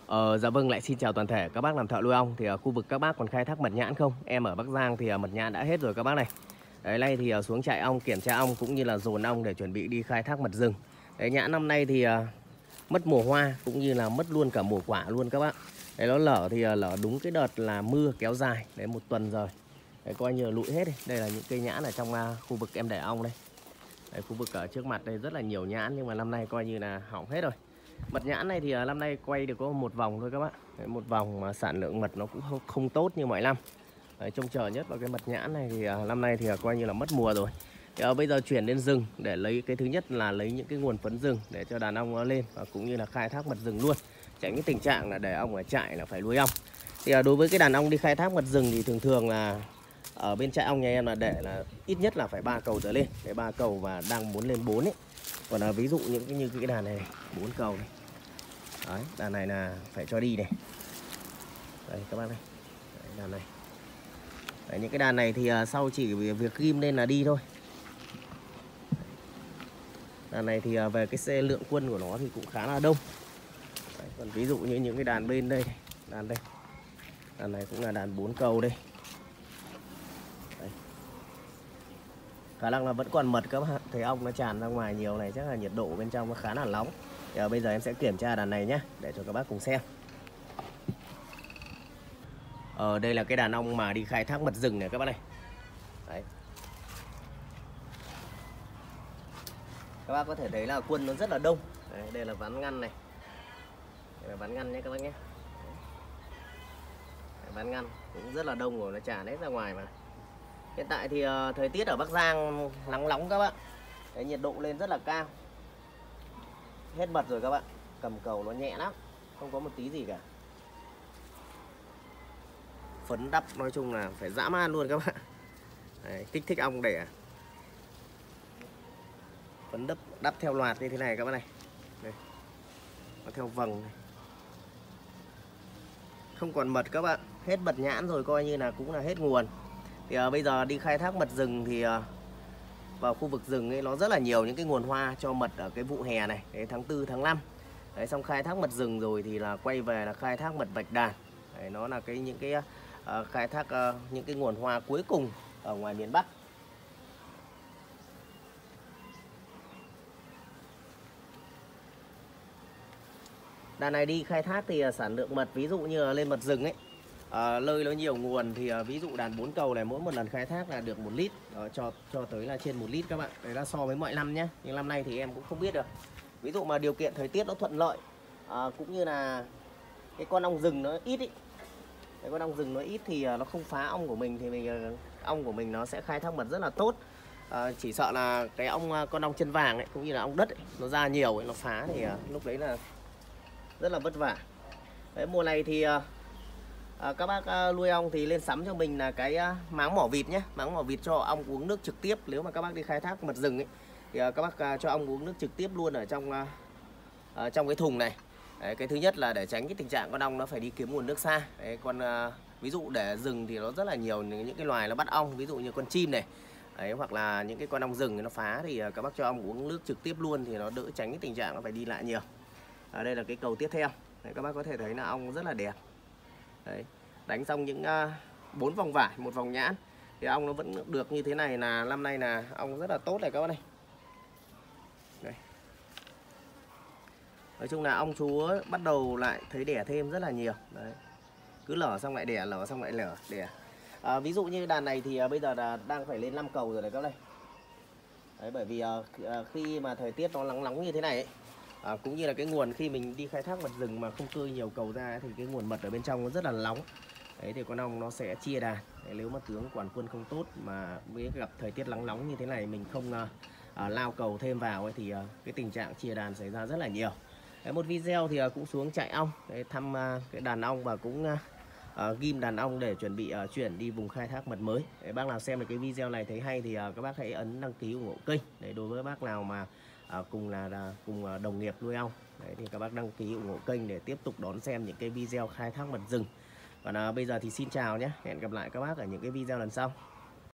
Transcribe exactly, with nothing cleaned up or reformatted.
Ờ, dạ vâng, lại xin chào toàn thể các bác làm thợ nuôi ong. Thì ở khu vực các bác còn khai thác mật nhãn không? Em ở Bắc Giang thì à, mật nhãn đã hết rồi các bác này. Đấy, nay thì à, xuống trại ong kiểm tra ong cũng như là dồn ong để chuẩn bị đi khai thác mật rừng. Đấy, nhãn năm nay thì à, mất mùa hoa cũng như là mất luôn cả mùa quả luôn các bác. Đấy, nó lở thì à, lở đúng cái đợt là mưa kéo dài, đấy một tuần rồi. Đấy, coi như là lụi hết. Đây, đây là những cây nhãn ở trong à, khu vực em để ong đây. Đấy, khu vực ở trước mặt đây rất là nhiều nhãn nhưng mà năm nay coi như là hỏng hết rồi. Mật nhãn này thì uh, năm nay quay được có một vòng thôi các bạn. Đấy, một vòng mà sản lượng mật nó cũng không, không tốt như mọi năm. Đấy, trông chờ nhất vào cái mật nhãn này thì uh, năm nay thì uh, coi như là mất mùa rồi. Thì, uh, bây giờ chuyển lên rừng để lấy cái thứ nhất là lấy những cái nguồn phấn rừng để cho đàn ong nó lên và cũng như là khai thác mật rừng luôn. Tránh cái tình trạng là để ong ở trại là phải nuôi ong. Thì uh, đối với cái đàn ong đi khai thác mật rừng thì thường thường là ở bên trại ong nhà em là để là ít nhất là phải ba cầu trở lên, cái ba cầu và đang muốn lên bốn ấy. Còn là ví dụ những cái như cái đàn này bốn cầu này. Đấy, đàn này là phải cho đi này. Đây các bác này. Đấy, đàn này. Đấy, những cái đàn này thì uh, sau chỉ việc ghim lên là đi thôi. Đàn này thì uh, về cái xe lượng quân của nó thì cũng khá là đông. Đấy, còn ví dụ như những cái đàn bên đây, đàn đây. Đàn này cũng là đàn bốn cầu đây. Đấy. Khả năng là vẫn còn mật các bạn, thấy ong nó tràn ra ngoài nhiều này, chắc là nhiệt độ bên trong nó khá là nóng. Thì uh, bây giờ em sẽ kiểm tra đàn này nhé, để cho các bác cùng xem. Ờ, đây là cái đàn ong mà đi khai thác mật rừng này các bác này. Đấy. Các bác có thể thấy là quân nó rất là đông. Đấy, đây là ván ngăn này. Đây là ván ngăn nhé các bác nhé. Đấy, ván ngăn cũng rất là đông rồi, nó tràn hết ra ngoài mà. Hiện tại thì uh, thời tiết ở Bắc Giang nắng nóng các bạn. Đấy, nhiệt độ lên rất là cao. Hết mật rồi các bạn. Cầm cầu nó nhẹ lắm, không có một tí gì cả. Phấn đắp nói chung là phải dã man luôn các bạn. Đấy, kích thích ong đẻ. Phấn đắp đắp theo loạt như thế này các bạn này. Đây. Nó theo vầng này. Không còn mật các bạn, hết mật nhãn rồi, coi như là cũng là hết nguồn. Thì uh, bây giờ đi khai thác mật rừng thì uh, vào khu vực rừng ấy nó rất là nhiều những cái nguồn hoa cho mật ở cái vụ hè này, đấy, tháng tư tháng năm. Đấy, xong khai thác mật rừng rồi thì là quay về là khai thác mật bạch đàn. Đấy, nó là cái những cái uh, khai thác uh, những cái nguồn hoa cuối cùng ở ngoài miền Bắc. Đàn này đi khai thác thì uh, sản lượng mật ví dụ như là lên mật rừng ấy, À, lơi nó nhiều nguồn thì à, ví dụ đàn bốn cầu này mỗi một lần khai thác là được một lít, đó, cho cho tới là trên một lít các bạn. Đấy là so với mọi năm nhé, nhưng năm nay thì em cũng không biết được. Ví dụ mà điều kiện thời tiết nó thuận lợi, à, cũng như là cái con ong rừng nó ít ý. Cái con ong rừng nó ít thì à, nó không phá ong của mình thì mình à, ong của mình nó sẽ khai thác mật rất là tốt. À, chỉ sợ là cái ong con ong chân vàng ấy cũng như là ong đất ấy, nó ra nhiều ấy, nó phá thì à, lúc đấy là rất là vất vả. Đấy, mùa này thì à, À, các bác à, nuôi ong thì lên sắm cho mình là cái à, máng mỏ vịt nhé, máng mỏ vịt cho ong uống nước trực tiếp. Nếu mà các bác đi khai thác mật rừng ấy thì à, các bác à, cho ong uống nước trực tiếp luôn ở trong à, à, trong cái thùng này. Đấy, cái thứ nhất là để tránh cái tình trạng con ong nó phải đi kiếm nguồn nước xa. Đấy, còn à, ví dụ để rừng thì nó rất là nhiều những cái loài nó bắt ong, ví dụ như con chim này. Đấy, hoặc là những cái con ong rừng nó phá thì à, các bác cho ong uống nước trực tiếp luôn thì nó đỡ tránh cái tình trạng nó phải đi lại nhiều. Ở đây là cái cầu tiếp theo. Đấy, các bác có thể thấy là ong rất là đẹp. Đấy. Đánh xong những bốn uh, vòng vải, một vòng nhãn thì ong nó vẫn được như thế này, là năm nay là ong rất là tốt này các bác này. Đây. Nói chung là ong chúa bắt đầu lại thấy đẻ thêm rất là nhiều. Đấy. Cứ lở xong lại đẻ, lở xong lại lở đẻ. À, ví dụ như đàn này thì uh, bây giờ là đang phải lên năm cầu rồi này các bác này. Đấy, bởi vì uh, khi mà thời tiết nó nắng nóng như thế này ấy, à, cũng như là cái nguồn khi mình đi khai thác mật rừng mà không cơi nhiều cầu ra ấy, thì cái nguồn mật ở bên trong nó rất là nóng. Đấy thì con ong nó sẽ chia đàn. Đấy, nếu mà tướng quản quân không tốt mà với gặp thời tiết nắng nóng như thế này mình không uh, uh, lao cầu thêm vào ấy, thì uh, cái tình trạng chia đàn xảy ra rất là nhiều. Đấy, một video thì uh, cũng xuống trại ong để thăm uh, cái đàn ong và cũng uh, uh, ghim đàn ong để chuẩn bị uh, chuyển đi vùng khai thác mật mới. Để bác nào xem được cái video này thấy hay thì uh, các bác hãy ấn đăng ký ủng hộ kênh. Để đối với bác nào mà uh, cùng là, là cùng uh, đồng nghiệp nuôi ong, đấy, thì các bác đăng ký ủng hộ kênh để tiếp tục đón xem những cái video khai thác mật rừng. Còn à, bây giờ thì xin chào nhé, hẹn gặp lại các bác ở những cái video lần sau.